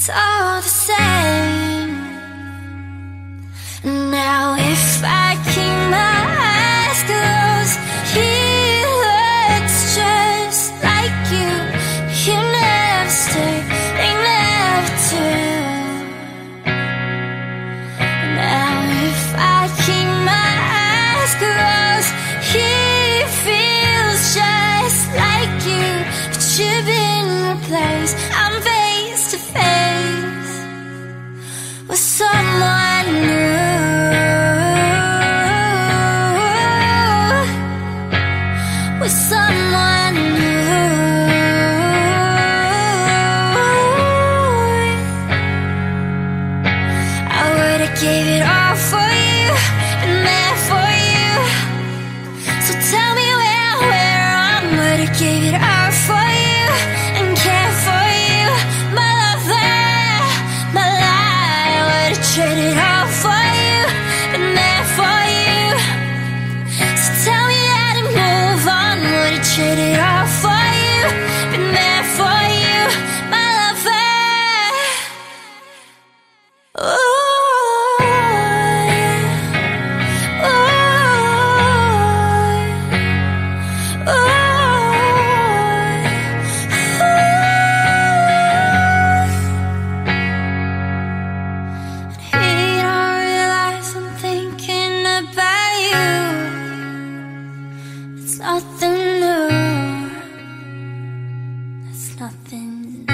it's all the same. Now if I keep my eyes closed, he looks just like you. You never stay, they never do. Now if I keep my eyes closed, he feels just like you. But you've been replaced. I'm face to face with someone new, with someone new. I would've gave it all for you, been there for you. So tell me where I'm. Would've gave it all for you and care for you, my lover, my life. Would've traded all for you, been there for you. So tell me how to move on. Would've traded all for you, been there for you, my lover. Ooh. Nothing new, it's nothing new.